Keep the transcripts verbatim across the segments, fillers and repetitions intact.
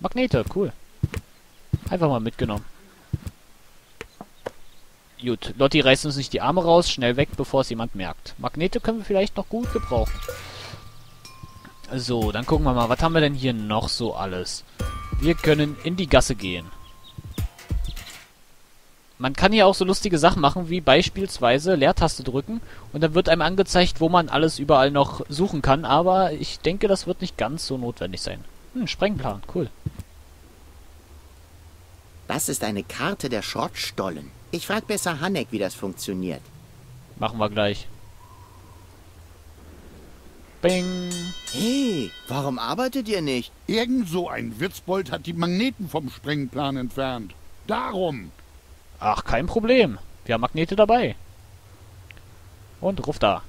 Magnete, cool. Einfach mal mitgenommen. Gut, Lotti reißt uns nicht die Arme raus, schnell weg, bevor es jemand merkt. Magnete können wir vielleicht noch gut gebrauchen. So, dann gucken wir mal, was haben wir denn hier noch so alles? Wir können in die Gasse gehen. Man kann hier auch so lustige Sachen machen, wie beispielsweise Leertaste drücken und dann wird einem angezeigt, wo man alles überall noch suchen kann, aber ich denke, das wird nicht ganz so notwendig sein. Hm, Sprengplan, cool. Das ist eine Karte der Schrottstollen. Ich frag besser Hanek, wie das funktioniert. Machen wir gleich. Bing. Hey, warum arbeitet ihr nicht? Irgend so ein Witzbold hat die Magneten vom Sprengplan entfernt. Darum. Ach, kein Problem. Wir haben Magnete dabei. Und ruf da.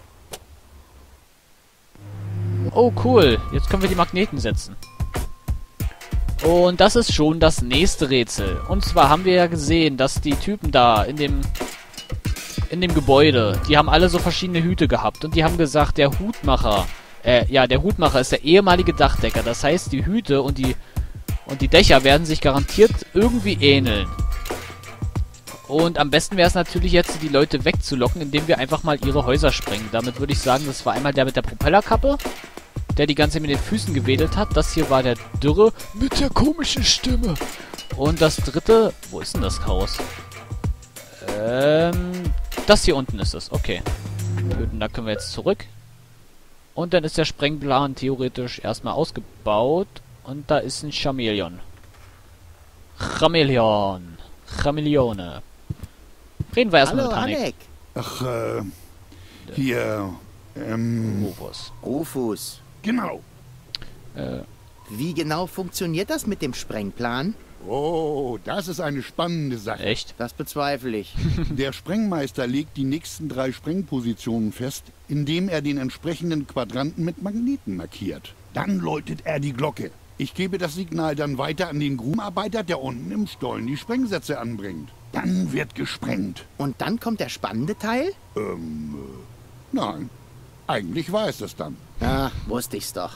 Oh, cool. Jetzt können wir die Magneten setzen. Und das ist schon das nächste Rätsel. Und zwar haben wir ja gesehen, dass die Typen da in dem in dem Gebäude, die haben alle so verschiedene Hüte gehabt. Und die haben gesagt, der Hutmacher, äh, ja, der Hutmacher ist der ehemalige Dachdecker. Das heißt, die Hüte und die und die Dächer werden sich garantiert irgendwie ähneln. Und am besten wäre es natürlich jetzt, die Leute wegzulocken, indem wir einfach mal ihre Häuser sprengen. Damit würde ich sagen, das war einmal der mit der Propellerkappe, der die ganze Zeit mit den Füßen gewedelt hat. Das hier war der Dürre mit der komischen Stimme. Und das dritte... Wo ist denn das Haus? Ähm... Das hier unten ist es. Okay. Gut, und da können wir jetzt zurück. Und dann ist der Sprengplan theoretisch erstmal ausgebaut. Und da ist ein Chamäleon. Chamäleon. Chamäleone. Reden wir erstmal Hallo, mit Hanek. Hanek. Ach, äh, hier, ähm, Rufus. Rufus, genau. Äh, wie genau funktioniert das mit dem Sprengplan? Oh, das ist eine spannende Sache. echt? Das bezweifle ich. Der Sprengmeister legt die nächsten drei Sprengpositionen fest, indem er den entsprechenden Quadranten mit Magneten markiert. Dann läutet er die Glocke. Ich gebe das Signal dann weiter an den Grubenarbeiter, der unten im Stollen die Sprengsätze anbringt. Dann wird gesprengt. Und dann kommt der spannende Teil? Ähm, äh, nein. Eigentlich war es das dann. Ah, wusste ich's doch.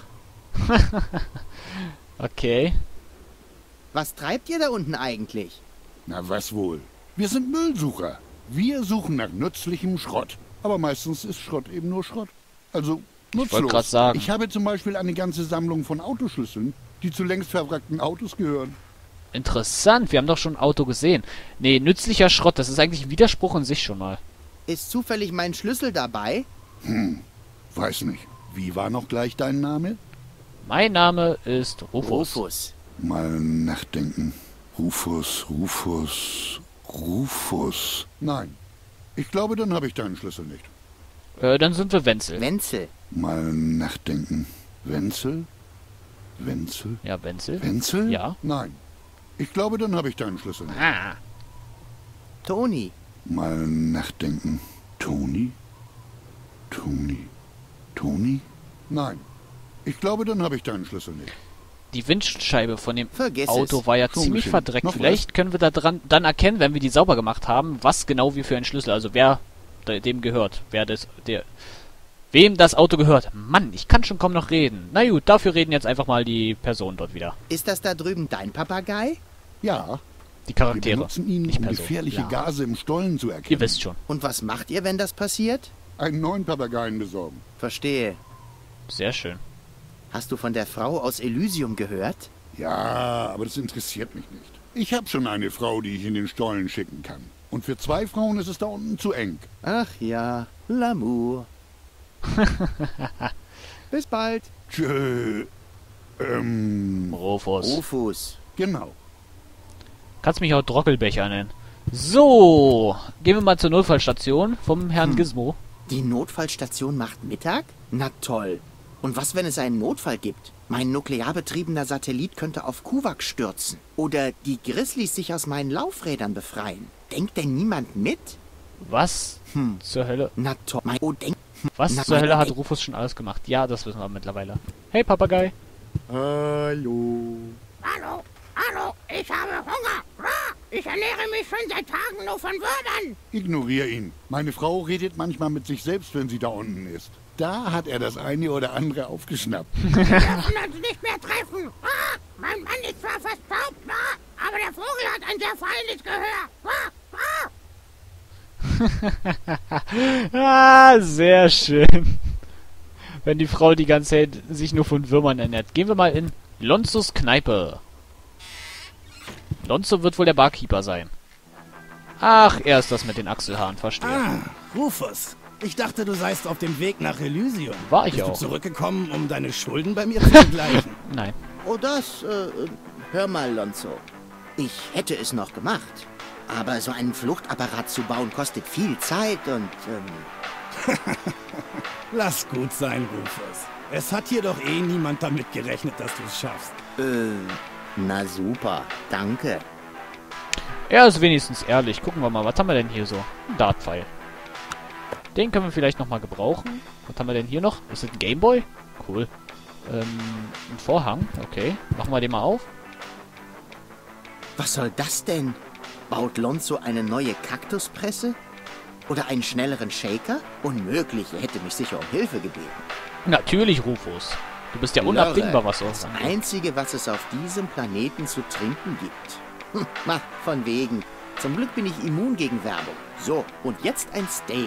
Okay. Was treibt ihr da unten eigentlich? Na, was wohl? Wir sind Müllsucher. Wir suchen nach nützlichem Schrott. Aber meistens ist Schrott eben nur Schrott. Also nutzlos. wollte grad sagen. Ich habe zum Beispiel eine ganze Sammlung von Autoschlüsseln, die zu längst verwrackten Autos gehören. Interessant, wir haben doch schon ein Auto gesehen. Nee, nützlicher Schrott, das ist eigentlich ein Widerspruch in sich schon mal. Ist zufällig mein Schlüssel dabei? Hm, weiß nicht. Wie war noch gleich dein Name? Mein Name ist Rufus. Rufus. Mal nachdenken. Rufus, Rufus, Rufus. Nein. Ich glaube, dann habe ich deinen Schlüssel nicht. Äh, dann sind wir Wenzel. Wenzel. Mal nachdenken. Wenzel? Wenzel? Ja, Wenzel. Wenzel? Ja. Nein. Ich glaube, dann habe ich deinen Schlüssel nicht. Ah. Toni. Mal nachdenken. Toni? Toni? Toni? Nein. Ich glaube, dann habe ich deinen Schlüssel nicht. Die Windschutzscheibe von dem Vergiss Auto es. war ja Schon ziemlich geschehen. verdreckt. Noch Vielleicht können wir da dran dann erkennen, wenn wir die sauber gemacht haben, was genau wir für einen Schlüssel, also wer de- dem gehört, wer das, der, wem das Auto gehört. Mann, ich kann schon kaum noch reden. Na gut, dafür reden jetzt einfach mal die Personen dort wieder. Ist das da drüben dein Papagei? Ja, Die wir Charaktere. benutzen ihn, nicht um Person. gefährliche Ja. Gase im Stollen zu erkennen. Ihr wisst schon. Und was macht ihr, wenn das passiert? Einen neuen Papageien besorgen. Verstehe. Sehr schön. Hast du von der Frau aus Elysium gehört? Ja, aber das interessiert mich nicht. Ich habe schon eine Frau, die ich in den Stollen schicken kann. Und für zwei Frauen ist es da unten zu eng. Ach ja, L'amour. Bis bald. Tschö. Ähm, Rufus. Rufus. genau. Kannst mich auch Drockelbecher nennen. So, gehen wir mal zur Notfallstation vom Herrn Hm. Gizmo. Die Notfallstation macht Mittag? Na toll. Und was, wenn es einen Notfall gibt? Mein nuklearbetriebener Satellit könnte auf Kuvak stürzen. Oder die Grizzlies sich aus meinen Laufrädern befreien. Denkt denn niemand mit? Was Hm. zur Hölle? Na toll. Mein, oh, denk. Was Na, zur Hölle meine- hat Rufus schon alles gemacht? Ja, das wissen wir mittlerweile. Hey, Papagei. Hallo. Hallo, hallo, ich habe Hunger. Ra, ich ernähre mich schon seit Tagen nur von Würmern. Ignorier ihn. Meine Frau redet manchmal mit sich selbst, wenn sie da unten ist. Da hat er das eine oder andere aufgeschnappt. Wir dürfen uns nicht mehr treffen. Ra, mein Mann ständig Gehör. Wah, wah. Ah, sehr schön. Wenn die Frau die ganze Zeit sich nur von Würmern ernährt. Gehen wir mal in Lonzos Kneipe. Lonzo wird wohl der Barkeeper sein. Ach, er ist das mit den Achselhaaren, verstehe. Ah, Rufus. Ich dachte, du seist auf dem Weg nach Elysium. War ich Bist auch. du zurückgekommen, um deine Schulden bei mir zu begleichen? Nein. Oh, das, äh, hör mal, Lonzo. Ich hätte es noch gemacht. Aber so einen Fluchtapparat zu bauen kostet viel Zeit und, ähm... Lass gut sein, Rufus. Es hat hier doch eh niemand damit gerechnet, dass du es schaffst. Äh, na super. Danke. Er ist wenigstens ehrlich. Gucken wir mal, was haben wir denn hier so? Ein Dartpfeil. Den können wir vielleicht nochmal gebrauchen. Was haben wir denn hier noch? Ist das ein Gameboy? Cool. Ähm, ein Vorhang. Okay. Machen wir den mal auf. Was soll das denn? Baut Lonzo eine neue Kaktuspresse? Oder einen schnelleren Shaker? Unmöglich, er hätte mich sicher um Hilfe gebeten. Natürlich, Rufus. Du bist ja unabdingbar, was sowas Das angeht. Einzige, was es auf diesem Planeten zu trinken gibt. Hm, na, von wegen. Zum Glück bin ich immun gegen Werbung. So, und jetzt ein Steak.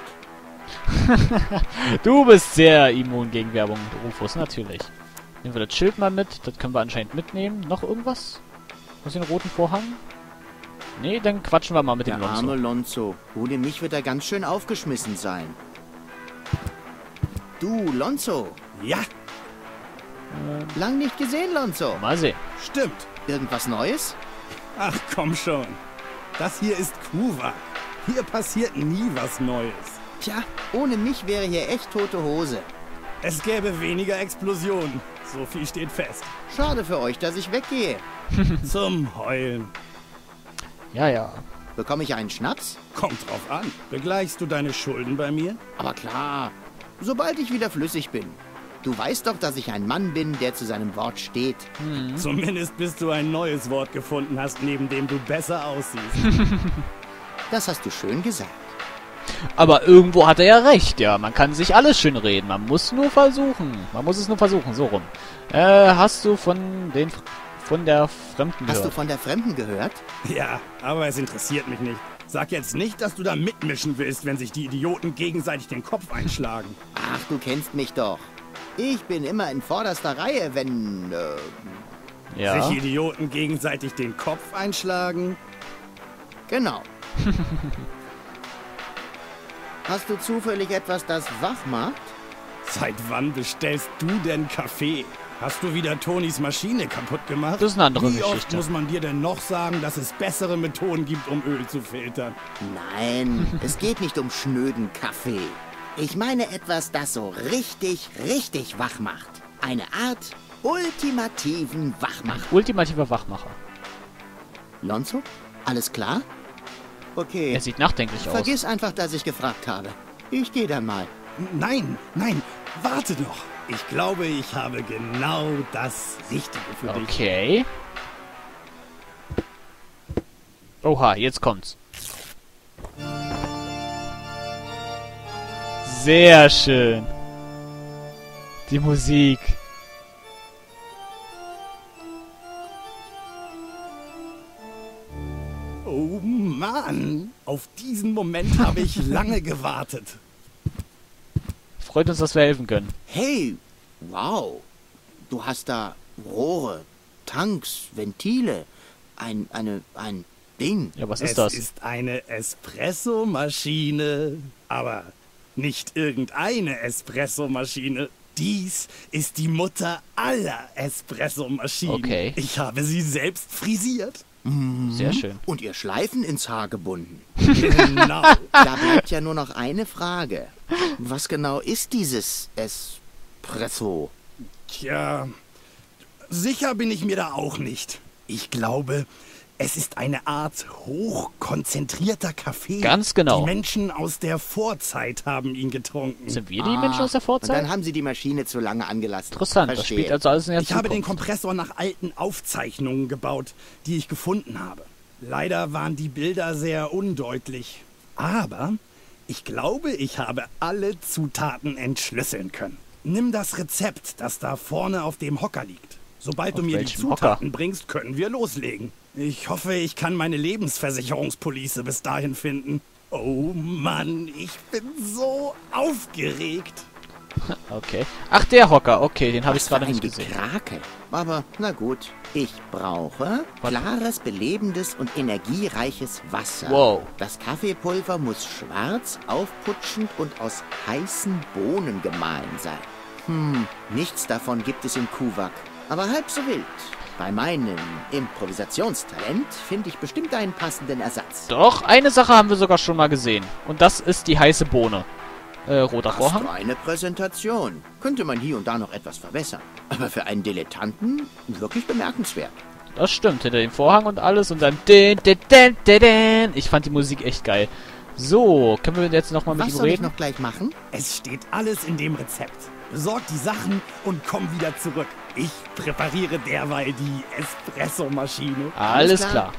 Du bist sehr immun gegen Werbung, Rufus, natürlich. Nehmen wir das Schild mal mit. Das können wir anscheinend mitnehmen. Noch irgendwas? Aus dem roten Vorhang? Nee, dann quatschen wir mal mit Der dem Lonzo. arme Lonzo. Ohne mich wird er ganz schön aufgeschmissen sein. Du, Lonzo. Ja, Lang nicht gesehen, Lonzo. Mal sehen. stimmt. Irgendwas Neues? Ach, komm schon. Das hier ist Kuvak. Hier passiert nie was Neues. Tja, ohne mich wäre hier echt tote Hose. Es gäbe weniger Explosionen. So viel steht fest. Schade für euch, dass ich weggehe. Zum Heulen. Ja, ja. Bekomme ich einen Schnaps? Kommt drauf an. Begleichst du deine Schulden bei mir? Aber klar, sobald ich wieder flüssig bin. Du weißt doch, dass ich ein Mann bin, der zu seinem Wort steht. Zumindest bis du ein neues Wort gefunden hast, neben dem du besser aussiehst. Das hast du schön gesagt. Aber irgendwo hat er ja recht, ja. Man kann sich alles schön reden. Man muss nur versuchen. Man muss es nur versuchen, so rum. Äh, hast du von den... von der Fremden Hast du gehört? von der Fremden gehört? Ja, aber es interessiert mich nicht. Sag jetzt nicht, dass du da mitmischen willst, wenn sich die Idioten gegenseitig den Kopf einschlagen. Ach, du kennst mich doch. Ich bin immer in vorderster Reihe, wenn... Äh, Ja. Sich Idioten gegenseitig den Kopf einschlagen? genau. Hast du zufällig etwas, das wach macht? Seit wann bestellst du denn Kaffee? Hast du wieder Tonys Maschine kaputt gemacht? Das ist eine andere Wie oft Geschichte. muss man dir denn noch sagen, dass es bessere Methoden gibt, um Öl zu filtern? Nein, es geht nicht um schnöden Kaffee. Ich meine etwas, das so richtig, richtig wach macht. Eine Art ultimativen Wachmacher. Ultimativer Wachmacher. Lonzo? Alles klar? Okay. Er sieht nachdenklich aus. Vergiss einfach, dass ich gefragt habe. Ich gehe dann mal. Nein, nein, warte noch. Ich glaube, ich habe genau das Richtige für dich. Okay. Oha, jetzt kommt's. Sehr schön. Die Musik. Oh Mann, auf diesen Moment habe ich lange gewartet. Freut uns, dass wir helfen können. Hey, wow. Du hast da Rohre, Tanks, Ventile, ein, eine, ein Ding. Ja, was Es ist das? ist eine Espressomaschine, aber nicht irgendeine Espressomaschine. Dies ist die Mutter aller Espressomaschinen. Okay. Ich habe sie selbst frisiert. Sehr schön. Und ihr Schleifen ins Haar gebunden. Genau. Da bleibt ja nur noch eine Frage. Was genau ist dieses Espresso? Tja, sicher bin ich mir da auch nicht. Ich glaube, es ist eine Art hochkonzentrierter Kaffee. Ganz genau. Die Menschen aus der Vorzeit haben ihn getrunken. Sind wir die Menschen aus der Ah, Und Vorzeit? dann haben sie die Maschine zu lange angelassen. Interessant, das Verstehe. spielt also alles in der Ich habe den Zukunft. Kompressor nach alten Aufzeichnungen gebaut, die ich gefunden habe. Leider waren die Bilder sehr undeutlich. Aber ich glaube, ich habe alle Zutaten entschlüsseln können. Nimm das Rezept, das da vorne auf dem Hocker liegt. Sobald Auf du mir die welchem Zutaten Hocker? bringst, können wir loslegen. Ich hoffe, ich kann meine Lebensversicherungspolice bis dahin finden. Oh Mann, ich bin so aufgeregt. Okay. Ach, der Hocker. Okay, den habe ich Was für gerade ein nicht gesehen. Gekrake. Aber na gut, ich brauche klares, belebendes und energiereiches Wasser. Wow. Das Kaffeepulver muss schwarz, aufputschend und aus heißen Bohnen gemahlen sein. Hm, nichts davon gibt es in Kuvak, aber halb so wild. Bei meinem Improvisationstalent finde ich bestimmt einen passenden Ersatz. Doch, eine Sache haben wir sogar schon mal gesehen. Und das ist die heiße Bohne. Äh, roter Was Vorhang. für eine Präsentation. Könnte man hier und da noch etwas verbessern. Aber für einen Dilettanten wirklich bemerkenswert. Das stimmt, hinter dem Vorhang und alles. Und dann... din, din, din, din, din. Ich fand die Musik echt geil. So, können wir jetzt nochmal mit Was ihm soll ich reden? noch gleich machen? Es steht alles in dem Rezept. Besorg die Sachen und komm wieder zurück. Ich präpariere derweil die Espresso-Maschine. Alles Alles klar. klar.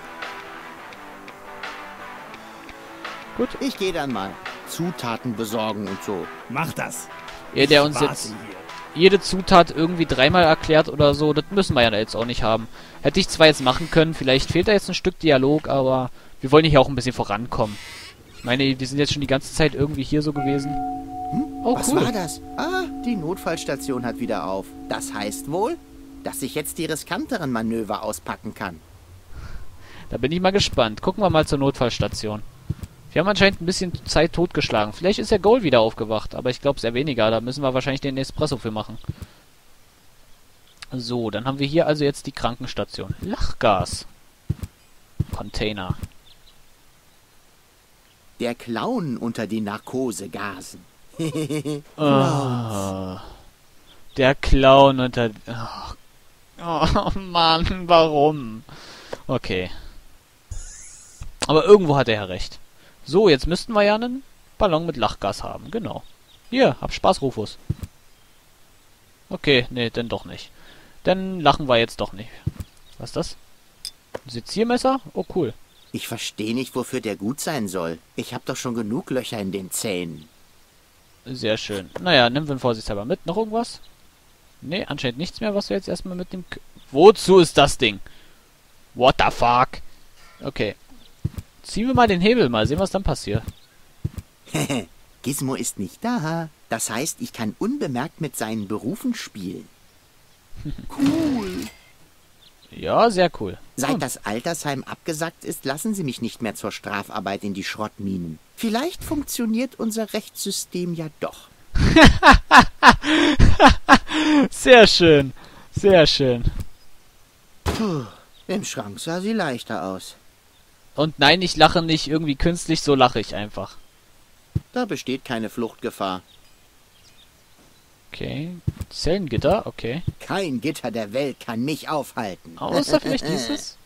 Gut. Ich gehe dann mal. Zutaten besorgen und so. Mach das. Ihr, der Ich uns warte jetzt hier. jede Zutat irgendwie dreimal erklärt oder so, das müssen wir ja jetzt auch nicht haben. Hätte ich zwar jetzt machen können, vielleicht fehlt da jetzt ein Stück Dialog, aber wir wollen hier auch ein bisschen vorankommen. Ich meine, wir sind jetzt schon die ganze Zeit irgendwie hier so gewesen. Oh, Was cool. war das? Ah, die Notfallstation hat wieder auf. Das heißt wohl, dass ich jetzt die riskanteren Manöver auspacken kann. Da bin ich mal gespannt. Gucken wir mal zur Notfallstation. Wir haben anscheinend ein bisschen Zeit totgeschlagen. Vielleicht ist der Goal wieder aufgewacht, aber ich glaube sehr weniger. Da müssen wir wahrscheinlich den Espresso für machen. So, dann haben wir hier also jetzt die Krankenstation. Lachgas. Container. Der Clown unter den Narkosegasen. Oh, der Clown unter... Oh, oh Mann, warum? Okay. Aber irgendwo hat er ja recht. So, jetzt müssten wir ja einen Ballon mit Lachgas haben. Genau. Hier, hab Spaß, Rufus. Okay, nee, denn doch nicht. Dann lachen wir jetzt doch nicht. Was ist das? Ein Seziermesser? Oh, cool. Ich verstehe nicht, wofür der gut sein soll. Ich habe doch schon genug Löcher in den Zähnen. Sehr schön. Naja, nehmen wir ihn vorsichtshalber mit. Noch irgendwas? Nee, anscheinend nichts mehr, was wir jetzt erstmal mit dem... K Wozu ist das Ding? What the fuck? Okay. Ziehen wir mal den Hebel, mal sehen, was dann passiert. Gizmo ist nicht da. Das heißt, ich kann unbemerkt mit seinen Berufen spielen. Cool. Ja, sehr cool. Seit das Altersheim abgesagt ist, lassen sie mich nicht mehr zur Strafarbeit in die Schrottminen. Vielleicht funktioniert unser Rechtssystem ja doch. Sehr schön. Sehr schön. Puh, im Schrank sah sie leichter aus. Und nein, ich lache nicht irgendwie künstlich, so lache ich einfach. Da besteht keine Fluchtgefahr. Okay. Zellengitter, okay. Kein Gitter der Welt kann mich aufhalten. Außer vielleicht dieses?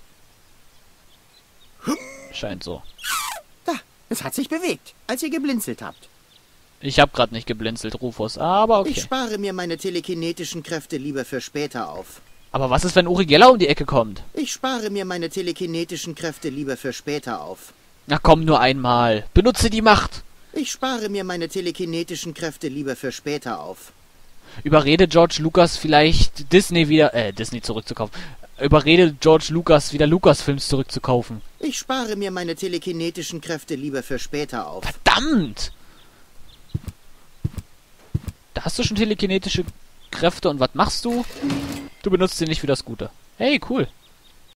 Scheint so. Da, es hat sich bewegt, als ihr geblinzelt habt. Ich habe gerade nicht geblinzelt, Rufus, aber Ich okay. spare mir meine telekinetischen Kräfte lieber für später auf. Aber was ist, wenn Uri Geller um die Ecke kommt? Ich spare mir meine telekinetischen Kräfte lieber für später auf. Na komm, nur einmal. Benutze die Macht. Ich spare mir meine telekinetischen Kräfte lieber für später auf. Überrede George Lucas vielleicht Disney wieder, äh, Disney zurückzukaufen. Überrede George Lucas wieder Lucasfilms zurückzukaufen. Ich spare mir meine telekinetischen Kräfte lieber für später auf. Verdammt! Da hast du schon telekinetische Kräfte und was machst du? Du benutzt sie nicht für das Gute. Hey, cool.